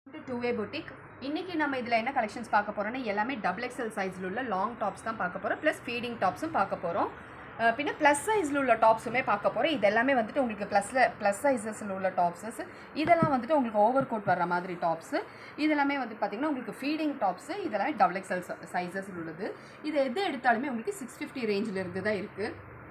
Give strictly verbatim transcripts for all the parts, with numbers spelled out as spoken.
to Waay Boutique. இன்னைக்கு நம்ம இதல என்ன கலெக்ஷன்ஸ் பார்க்க போறோம்னா எல்லாமே டபுள் எக்ஸ்எல் சைஸ்ல உள்ள லாங் டாப்ஸ் தான் பார்க்க போறோம். ப்ளஸ் ஃபீடிங் டாப்ஸும் பார்க்க போறோம். பின்ன ப்ளஸ் சைஸ்ல உள்ள டாப்ஸுமே பார்க்க போறோம். இது எல்லாமே வந்துட்டு உங்களுக்கு ப்ளஸ்ல ப்ளஸ் சைஸஸ்ல உள்ள டாப்ஸஸ். இதெல்லாம் வந்துட்டு உங்களுக்கு ஓவர் கோட் வர்ற மாதிரி டாப்ஸ். இதெல்லாமே வந்து பாத்தீங்கன்னா உங்களுக்கு ஃபீடிங் டாப்ஸ். இதெல்லாம் டபுள் எக்ஸ்எல் சைஸஸ்ல உள்ளது. இது எது எடுத்தாலுமே உங்களுக்கு six fifty ரேஞ்சில இருந்து தான் இருக்கு.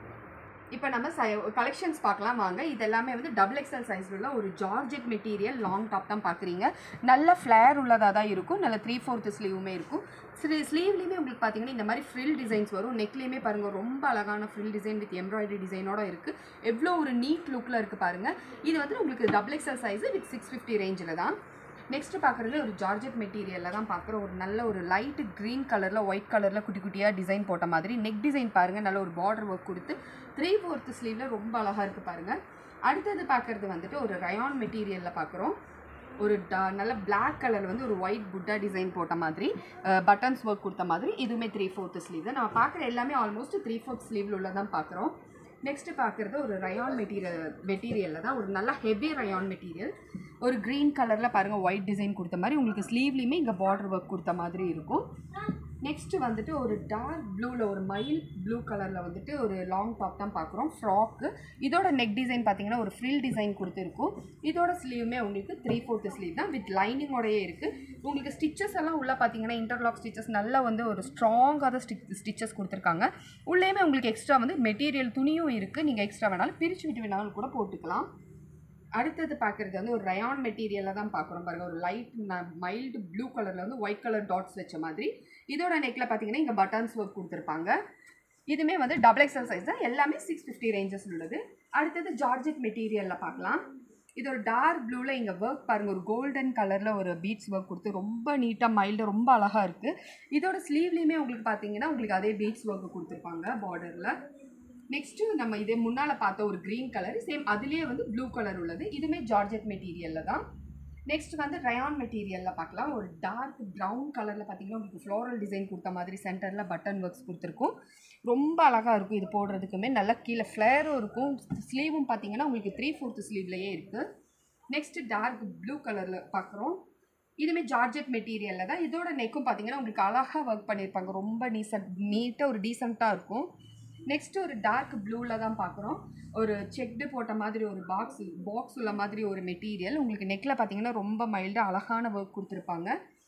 இப்போ நம்ம கலெக்ஷன்ஸ் பார்க்கலாம் வாங்க. இது எல்லாமே வந்து டபுள் எக்ஸ்எல் சைஸ்ல உள்ள ஒரு ஜார்ஜெட் மெட்டீரியல் லாங் டாப் தான் பார்க்குறீங்க. நல்ல ஃப்ளேர் உள்ளதாக தான் இருக்கும். நல்ல த்ரீ ஃபோர்த்து ஸ்லீவுமே இருக்கும். ஸ்லீவ்லேயுமே உங்களுக்கு பார்த்தீங்கன்னா இந்த மாதிரி ஃப்ரில் டிசைன்ஸ் வரும். நெக்லேயுமே பாருங்கள் ரொம்ப அழகான ஃப்ரில் டிசைன் வித் எம்ப்ராய்டரி டிசைனோட இருக்குது. எவ்வளோ ஒரு நீட் லுக்கில் இருக்குது பாருங்கள். இது வந்து உங்களுக்கு double XL size with six fifty ரேஞ்சில் தான். நெக்ஸ்ட் பார்க்குறது ஒரு ஜார்ஜெட் மெட்டீரியலில் தான் பார்க்குறோம். ஒரு நல்ல ஒரு லைட்டு க்ரீன் கலரில் ஒயிட் கலரில் குட்டி குட்டியாக டிசைன் போட்ட மாதிரி நெக் டிசைன் பாருங்கள். நல்ல ஒரு பார்டர் ஒர்க் கொடுத்து த்ரீ ஃபோர்த்து ஸ்லீவில் ரொம்ப அழகாக இருக்குது பாருங்கள். அடுத்தது பார்க்குறது வந்துட்டு ஒரு ரயான் மெட்டீரியலில் பார்க்குறோம். ஒரு ட நல்ல பிளாக் கலரில் வந்து ஒரு ஒயிட் புட்டா டிசைன் போட்ட மாதிரி பட்டன்ஸ் ஒர்க் கொடுத்த மாதிரி இதுவுமே த்ரீ ஃபோர்த்து ஸ்லீவ் தான். நம்ம பார்க்குற எல்லாமே ஆல்மோஸ்ட் த்ரீ ஃபோர்த் ஸ்லீவில் உள்ள தான் பார்க்குறோம். நெக்ஸ்ட்டு பார்க்குறது ஒரு ரயான் மெட்டீரியல் மெட்டீரியலில் தான் ஒரு நல்லா ஹெவி ரயான் மெட்டீரியல். ஒரு க்ரீன் கலரில் பாருங்கள் ஒயிட் டிசைன் கொடுத்த மாதிரி உங்களுக்கு ஸ்லீவ்லேயுமே இங்கே பார்டர் ஒர்க் கொடுத்த மாதிரி இருக்கும். நெக்ஸ்ட்டு வந்துட்டு ஒரு டார்க் ப்ளூவில் ஒரு மைல் ப்ளூ கலரில் வந்துட்டு ஒரு லாங் டாப் தான் பார்க்குறோம். ஃப்ராக்கு இதோட நெக் டிசைன் பார்த்தீங்கன்னா ஒரு ஃப்ரில் டிசைன் கொடுத்துருக்கும். இதோட ஸ்லீவுமே உங்களுக்கு த்ரீ ஃபோர்த்து ஸ்லீவ் தான் வித் லைனிங்கோடையே இருக்குது. உங்களுக்கு ஸ்டிச்சஸ் எல்லாம் உள்ளே பார்த்தீங்கன்னா இன்டர்லாக் ஸ்டிச்சஸ் நல்லா வந்து ஒரு ஸ்ட்ராங்காக ஸ்டிச் ஸ்டிச்சஸ் கொடுத்துருக்காங்க. உள்ளேயுமே உங்களுக்கு எக்ஸ்ட்ரா வந்து மெட்டீரியல் துணியும் இருக்குது. நீங்கள் எக்ஸ்ட்ரா வேணாலும் பிரித்து விட்டு வேணாலும் கூட போட்டுக்கலாம். அடுத்தது பார்க்குறது வந்து ஒரு ரயான் மெட்டீரியலில் தான் பார்க்குறோம் பாருங்கள். ஒரு லைட் மைல்டு ப்ளூ கலரில் வந்து ஒயிட் கலர் டாட்ஸ் வச்ச மாதிரி. இதோட நெக்கில் பார்த்தீங்கன்னா இங்கே பட்டன்ஸ் ஒர்க் கொடுத்துருப்பாங்க. இதுவுமே வந்து டபுள் எக்ஸ்எல் சைஸ் தான். எல்லாமே சிக்ஸ் ஃபிஃப்டி ரேஞ்சஸ் உள்ளது. அடுத்தது ஜார்ஜெட் மெட்டீரியலில் பார்க்கலாம். இது ஒரு டார்க் ப்ளூவில் இங்கே ஒர்க் பாருங்கள். ஒரு கோல்டன் கலரில் ஒரு பீட்ஸ் ஒர்க் கொடுத்து ரொம்ப நீட்டாக மைல்டாக ரொம்ப அழகாக இருக்குது. இதோட ஸ்லீவ்லேயுமே உங்களுக்கு பார்த்தீங்கன்னா உங்களுக்கு அதே பீட்ஸ் ஒர்க்கு கொடுத்துருப்பாங்க பார்டரில். நெக்ஸ்ட்டு நம்ம இதே முன்னால் பார்த்த ஒரு க்ரீன் கலர் சேம் அதுலேயே வந்து ப்ளூ கலர் உள்ளது. இதுவுமே ஜார்ஜெட் மெட்டீரியலில் தான். நெக்ஸ்ட் வந்து ரயான் மெட்டீரியலில் பார்க்கலாம். ஒரு டார்க் ப்ரௌன் கலரில் பார்த்தீங்கன்னா உங்களுக்கு ஃப்ளோரல் டிசைன் கொடுத்த மாதிரி சென்டரில் பட்டன் ஒர்க்ஸ் கொடுத்துருக்கும். ரொம்ப அழகாக இருக்கும். இது போடுறதுக்குமே நல்லா கீழே ஃப்ளேரும் இருக்கும். ஸ்லீவும் பார்த்தீங்கன்னா உங்களுக்கு த்ரீ ஃபோர்த்து ஸ்லீவ்லேயே இருக்குது. நெக்ஸ்ட்டு டார்க் ப்ளூ கலரில் பார்க்குறோம். இதுவுமே ஜார்ஜெட் மெட்டீரியலில் தான். இதோட நெக்கும் பார்த்தீங்கன்னா உங்களுக்கு அழகாக ஒர்க் பண்ணியிருப்பாங்க. ரொம்ப நீசட் நீட்டாக ஒரு டீசெண்டாக இருக்கும். நெக்ஸ்ட்டு ஒரு டார்க் ப்ளூவில் தான் பார்க்குறோம். ஒரு செக்டு போட்ட மாதிரி ஒரு பாக்ஸ் பாக்ஸ் உள்ள மாதிரி ஒரு மெட்டீரியல். உங்களுக்கு நெக்கில் பார்த்தீங்கன்னா ரொம்ப மைல்டாக அழகான ஒர்க் கொடுத்துருப்பாங்க.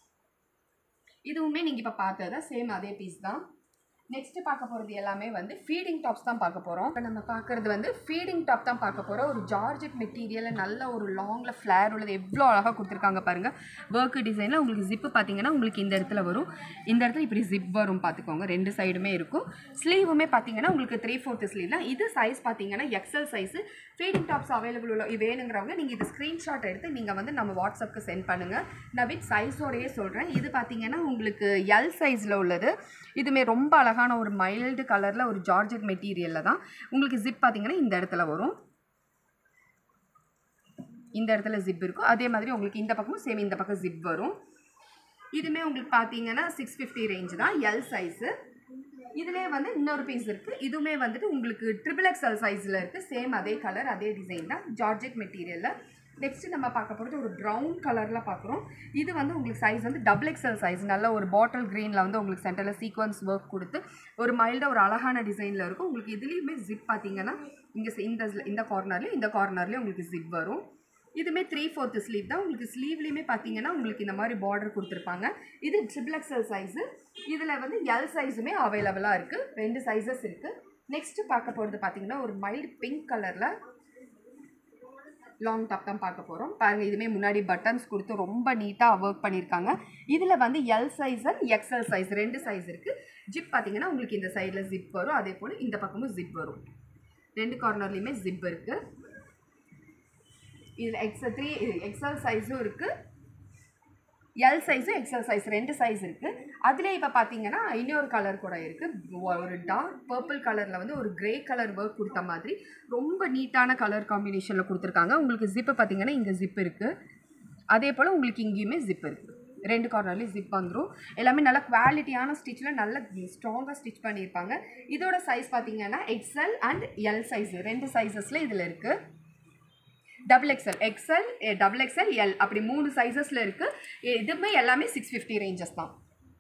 இதுவுமே நீங்கள் இப்போ பார்த்தது சேம் அதே பீஸ் தான். நெக்ஸ்ட்டு பார்க்க போகிறது எல்லாமே வந்து ஃபீடிங் டாப்ஸ் தான் பார்க்க போகிறோம். இப்போ நம்ம பார்க்குறது வந்து ஃபீடிங் டாப் தான் பார்க்க போகிறோம். ஒரு ஜார்ஜெட் மெட்டீரியலில் நல்ல ஒரு லாங்கில் ஃப்ளேர் உள்ளது எவ்வளோ அழகாக கொடுத்துருக்காங்க பாருங்கள். ஒர்க் டிசைனில் உங்களுக்கு ஜிப்பு பார்த்தீங்கன்னா உங்களுக்கு இந்த இடத்துல வரும். இந்த இடத்துல இப்படி ஜிப் வரும் பார்த்துக்கோங்க. ரெண்டு சைடுமே இருக்கும். ஸ்லீவுமே பார்த்தீங்கன்னா உங்களுக்கு த்ரீ ஃபோர்த்து ஸ்லீவ் தான். இது சைஸ் பார்த்தீங்கன்னா XL size. Feeding tops available உள்ள வேணுங்கிறவங்க நீங்கள் இது ஸ்க்ரீன்ஷாட் எடுத்து நீங்கள் வந்து நம்ம வாட்ஸ்அப்புக்கு சென்ட் பண்ணுங்கள். நான் வித் சைஸோடையே சொல்கிறேன். இது பார்த்தீங்கன்னா உங்களுக்கு எல் சைஸில் உள்ளது. இதுவுமே ரொம்ப அழகான ஒரு மைல்டு கலரில் ஒரு ஜார்ஜெட் மெட்டீரியலில் தான். உங்களுக்கு ஜிப் பார்த்தீங்கன்னா இந்த இடத்துல வரும். இந்த இடத்துல ஜிப் இருக்கும். அதே மாதிரி உங்களுக்கு இந்த பக்கமும் சேம் இந்த பக்கம் ஜிப் வரும். இதுவுமே உங்களுக்கு பார்த்தீங்கன்னா சிக்ஸ் ஃபிஃப்டி ரேஞ்ச் தான். L size. இதுலேயே வந்து இன்னொரு பீஸ் இருக்குது. இதுவுமே வந்துட்டு உங்களுக்கு ட்ரிபிள் எக்ஸ்எல் சைஸில் இருக்குது. சேம் அதே கலர் அதே டிசைன் தான் ஜார்ஜெட் மெட்டீரியலில். நெக்ஸ்ட்டு நம்ம பார்க்க போகிறது ஒரு ப்ரௌன் கலரில் பார்க்குறோம். இது வந்து உங்களுக்கு சைஸ் வந்து டபுள் எக்ஸ்எல் சைஸ். நல்ல ஒரு பாட்டில் க்ரீனில் வந்து உங்களுக்கு சென்டரில் சீக்வன்ஸ் ஒர்க் கொடுத்து ஒரு மைல்டாக ஒரு அழகான டிசைனில் இருக்கும். உங்களுக்கு இதுலேயுமே ஜிப் பார்த்தீங்கன்னா இங்கே இந்த இந்த கார்னர்லேயும் இந்த கார்னர்லேயும் உங்களுக்கு ஜிப் வரும். இதுவுமே த்ரீ ஃபோர்த்து ஸ்லீவ் தான். உங்களுக்கு ஸ்லீவ்லேயுமே பார்த்தீங்கன்னா உங்களுக்கு இந்த மாதிரி பார்டர் கொடுத்துருப்பாங்க. இது ட்ரிபிள் எக்ஸ்எல் சைஸு. இதில் வந்து எல் சைஸுமே அவைலபிளாக இருக்குது. ரெண்டு சைஸஸ் இருக்குது. நெக்ஸ்ட்டு பார்க்க போகிறது பார்த்தீங்கன்னா ஒரு மைல்டு பிங்க் கலரில் லாங் டாப் தான் பார்க்க போகிறோம். பாருங்கள் இதுவுமே முன்னாடி பட்டன்ஸ் கொடுத்து ரொம்ப நீட்டாக ஒர்க் பண்ணியிருக்காங்க. இதில் வந்து L size and XL size ரெண்டு சைஸ் இருக்குது. ஜிப் பார்த்தீங்கன்னா உங்களுக்கு இந்த சைடில் ஜிப் வரும். அதே போல் இந்த பக்கமும் ஜிப் வரும். ரெண்டு கார்னர்லேயுமே ஜிப் இருக்குது. இதில் எக்ஸல் த்ரீ எக்ஸ்எல் சைஸும் இருக்குது. எல் சைஸும் எக்ஸ்எல் சைஸ் ரெண்டு சைஸ் இருக்குது. அதிலே இப்போ பார்த்தீங்கன்னா இன்னொரு கலர் கூட இருக்குது. ஒரு டார்க் பர்பிள் கலரில் வந்து ஒரு கிரே கலர் ஒர்க் கொடுத்த மாதிரி ரொம்ப நீட்டான கலர் காம்பினேஷனில் கொடுத்துருக்காங்க. உங்களுக்கு ஜிப்பு பார்த்தீங்கன்னா இங்கே ஜிப் இருக்குது. அதே போல் உங்களுக்கு இங்கேயுமே ஜிப் இருக்குது. ரெண்டு கார்னர்லேயும் ஜிப் வந்துடும். எல்லாமே நல்ல குவாலிட்டியான ஸ்டிச்சில் நல்ல ஸ்ட்ராங்காக ஸ்டிச் பண்ணியிருப்பாங்க. இதோட சைஸ் பார்த்தீங்கன்னா எக்ஸ்எல் அண்ட் எல் சைஸ் ரெண்டு சைஸஸில் இதில் இருக்குது. Double XL XL double XL L அப்படி மூணு சைஸஸில் இருக்குது. இதுவுமே எல்லாமே சிக்ஸ் ஃபிஃப்டி ரேஞ்சஸ் தான்.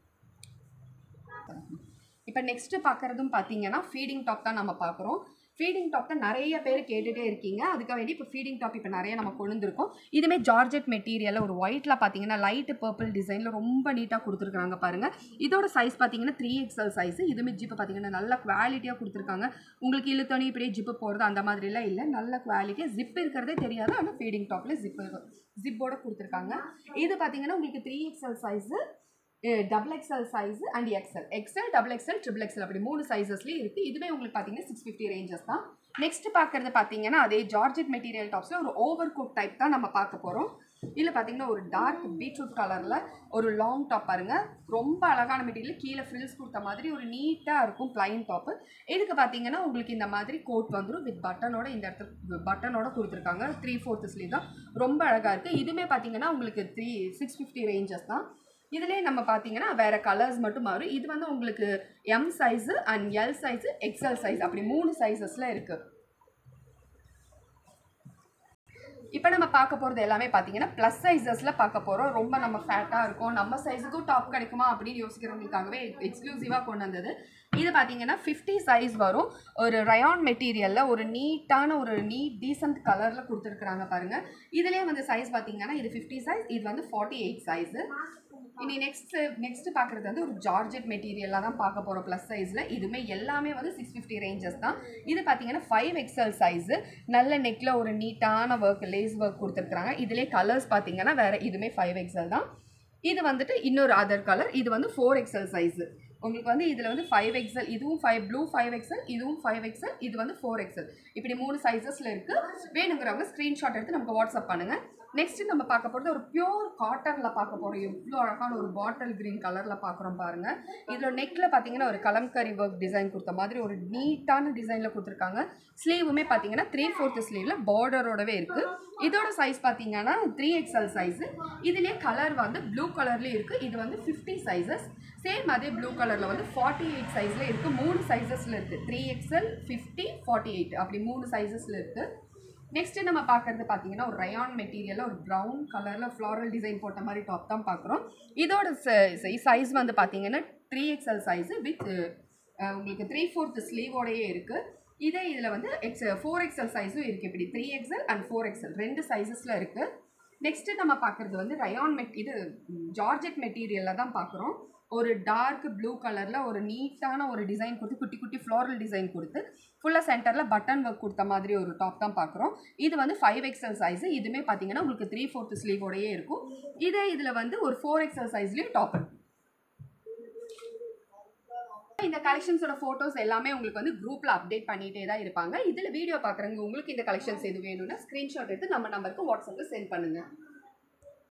இப்போ நெக்ஸ்ட்டு பார்க்குறதும் பார்த்தீங்கன்னா ஃபீடிங் டாப் தான் நம்ம பார்க்குறோம். ஃபீடிங் டாப் தான் நிறைய பேர் கேட்டுகிட்டே இருக்கீங்க. அதுக்காக வேண்டி இப்போ ஃபீடிங் டாப் இப்போ நிறைய நம்ம கொண்டு வந்திருக்கோம். இதுவுமே ஜார்ஜெட் மெட்டீரியலில் ஒரு ஒயிட்டில் பார்த்தீங்கன்னா லைட்டு பர்பிள் டிசைனில் ரொம்ப நீட்டாக கொடுத்துருக்காங்க பாருங்கள். இதோட சைஸ் பார்த்தீங்கன்னா த்ரீ எக்ஸ்எல் சைஸு. இதுவுமே ஜிப்பு பார்த்தீங்கன்னா நல்ல குவாலிட்டியாக கொடுத்துருக்காங்க. உங்களுக்கு இழுத்தோனி இப்படியே ஜிப்பு போகிறது அந்த மாதிரிலாம் இல்லை, நல்ல குவாலிட்டியாக ஜிப் இருக்கிறதே தெரியாது. ஆனால் ஃபீடிங் டாப்பில் ஜிப்பு ஜிப்போட கொடுத்துருக்காங்க. இது பார்த்தீங்கன்னா உங்களுக்கு three XL size, double XL size and XL XL double XL triple XL அப்படி மூணு சைஸஸ்லேயும் இருக்குது. இதுவே உங்களுக்கு பார்த்தீங்கன்னா சிக்ஸ் ஃபிஃப்டி ரேஞ்சஸ் தான். நெக்ஸ்ட் பார்க்குறது பார்த்தீங்கன்னா அதே ஜார்ஜெட் மெட்டீரியல் டாப்ஸில் ஒரு ஓவர் கோட் டைப் தான் நம்ம பார்க்க போகிறோம். இதில் பார்த்தீங்கன்னா ஒரு டார்க் பீட்ரூட் கலரில் ஒரு லாங் டாப் பாருங்கள், ரொம்ப அழகான மெட்டீரியல், கீழே ஃப்ரில்ஸ் கொடுத்த மாதிரி ஒரு நீட்டாக இருக்கும் பிளைன் டாப்பு. இதுக்கு பார்த்தீங்கன்னா உங்களுக்கு இந்த மாதிரி கோட் வந்துடும் வித் பட்டனோட, இந்த இடத்துல பட்டனோட கொடுத்துருக்காங்க. த்ரீ ஃபோர்த்து ஸ்லீவ் தான், ரொம்ப அழகாக இருக்குது. இதுவுமே பார்த்தீங்கன்னா உங்களுக்கு த்ரீ சிக்ஸ் ஃபிஃப்டி ரேஞ்சஸ் தான். இதிலே நம்ம பார்த்தீங்கன்னா வேறு கலர்ஸ் மட்டும் மாறும். இது வந்து உங்களுக்கு M size and L size XL size அப்படி மூணு சைஸஸில் இருக்குது. இப்போ நம்ம பார்க்க போகிறது எல்லாமே பார்த்தீங்கன்னா ப்ளஸ் சைஸஸில் பார்க்க போகிறோம். ரொம்ப நம்ம ஃபேட்டாக இருக்கும், நம்ம சைஸுக்கும் டாப் கிடைக்குமா அப்படின்னு யோசிக்கிறவங்களுக்காகவே எக்ஸ்க்ளூசிவாக கொண்டு வந்தது. இது பார்த்தீங்கன்னா ஃபிஃப்டி சைஸ் வரும். ஒரு ரயான் மெட்டீரியலில் ஒரு நீட்டான ஒரு நீட் டீசன்ட் கலரில் கொடுத்துருக்குறாங்க பாருங்கள். இதுலேயே வந்து சைஸ் பார்த்தீங்கன்னா இது ஃபிஃப்டி சைஸ், இது வந்து ஃபார்ட்டி எயிட் சைஸு. இனி நெக்ஸ்ட் நெக்ஸ்ட் பார்க்குறது வந்து ஒரு ஜார்ஜெட் மெட்டீரியலாக தான் பார்க்க போகிறோம் ப்ளஸ் சைஸில். இதுவுமே எல்லாமே வந்து சிக்ஸ் ஃபிஃப்டி ரேஞ்சஸ் தான். இது பார்த்தீங்கன்னா ஃபைவ் எக்ஸ்எல் சைஸு, நல்ல நெக்கில் ஒரு நீட்டான ஒர்க் லேஸ் ஒர்க் கொடுத்துருக்குறாங்க. இதிலே கலர்ஸ் பார்த்தீங்கன்னா வேறு, இதுவுமே ஃபைவ் எக்ஸ்எல் தான். இது வந்துட்டு இன்னொரு அதர் கலர், இது வந்து ஃபோர் எக்ஸ்எல் சைஸு. உங்களுக்கு வந்து இதில் வந்து ஃபைவ் எக்ஸ்எல், இதுவும் ஃபைவ் ப்ளூ ஃபைவ் எக்ஸ்எல், இதுவும் ஃபைவ் எக்ஸ்எல், இது வந்து ஃபோர் எக்ஸ்எல் இப்படி மூணு சைஸஸில் இருக்குது. வேணுங்கிறவங்க ஸ்க்ரீன்ஷாட் எடுத்து நமக்கு வாட்ஸ்அப் பண்ணுங்கள். நெக்ஸ்ட்டு நம்ம பார்க்க போகிறது ஒரு பியூர் காட்டனில் பார்க்க போகிறோம். எவ்வளோ அழகான ஒரு பாட்டில் க்ரீன் கலரில் பார்க்குறோம் பாருங்கள். இதில் நெக்கில் பார்த்தீங்கன்னா ஒரு கலம்கரி ஒர்க் டிசைன் கொடுத்த மாதிரி ஒரு நீட்டான டிசைனில் கொடுத்துருக்காங்க. ஸ்லீவுமே பார்த்தீங்கன்னா த்ரீ ஃபோர்த்து ஸ்லீவில் பார்டரோடவே இருக்குது. இதோட சைஸ் பார்த்தீங்கன்னா த்ரீ எக்ஸ்எல் சைஸு. இதுலேயே கலர் வந்து ப்ளூ கலர்லேயும் இருக்குது. இது வந்து ஃபிஃப்டி சைஸஸ். சேம் அதே ப்ளூ கலரில் வந்து ஃபார்ட்டி எயிட் சைஸில் இருக்குது. மூணு சைஸஸில் இருக்குது, three XL fifty forty eight அப்படி மூணு சைஸஸில் இருக்குது. நெக்ஸ்ட்டு நம்ம பார்க்குறது பார்த்தீங்கன்னா ஒரு ரயான் மெட்டீரியலில் ஒரு ப்ரௌன் கலரில் ஃப்ளாரல் டிசைன் போட்ட மாதிரி டாப் தான் பார்க்குறோம். இதோட சைஸ் வந்து பார்த்தீங்கன்னா த்ரீ எக்ஸ்எல் சைஸு வித் உங்களுக்கு த்ரீ ஃபோர்த்து ஸ்லீவோடையே இருக்குது. இதே இதில் வந்து எக்ஸ் ஃபோர் எக்ஸ்எல் சைஸும் இருக்குது. இப்படி three XL and four XL ரெண்டு சைஸஸில் இருக்குது. நெக்ஸ்ட்டு நம்ம பார்க்குறது வந்து ரயான் மெட் இது ஜார்ஜெட் மெட்டீரியலில் தான் பார்க்குறோம். ஒரு டார்க் ப்ளூ கலரில் ஒரு நீட்டான ஒரு டிசைன் கொடுத்து குட்டி குட்டி ஃப்ளாரல் டிசைன் கொடுத்து ஃபுல்லாக சென்டரில் பட்டன் ஒர்க் கொடுத்த மாதிரி ஒரு டாப் தான் பார்க்குறோம். இது வந்து ஃபைவ் எக்ஸ்எல் சைஸு. இதுவுமே பார்த்தீங்கன்னா உங்களுக்கு த்ரீ ஃபோர்த்து ஸ்லீவோடையே இருக்கும். இதே இதில் வந்து ஒரு ஃபோர் எக்ஸ்எல் சைஸ்லேயும் டாப் இருக்கும். இந்த கலெக்ஷன்ஸோட ஃபோட்டோஸ் எல்லாமே உங்களுக்கு வந்து குரூப்பில் அப்டேட் பண்ணிகிட்டே தான் இருப்பாங்க. இதில் வீடியோ பார்க்குறவங்க உங்களுக்கு இந்த கலெக்ஷன்ஸ் எது வேணும்னா ஸ்க்ரீன்ஷாட் எடுத்து நம்ம நம்பருக்கு வாட்ஸ்அப்பில் சென்ட் பண்ணுங்கள்.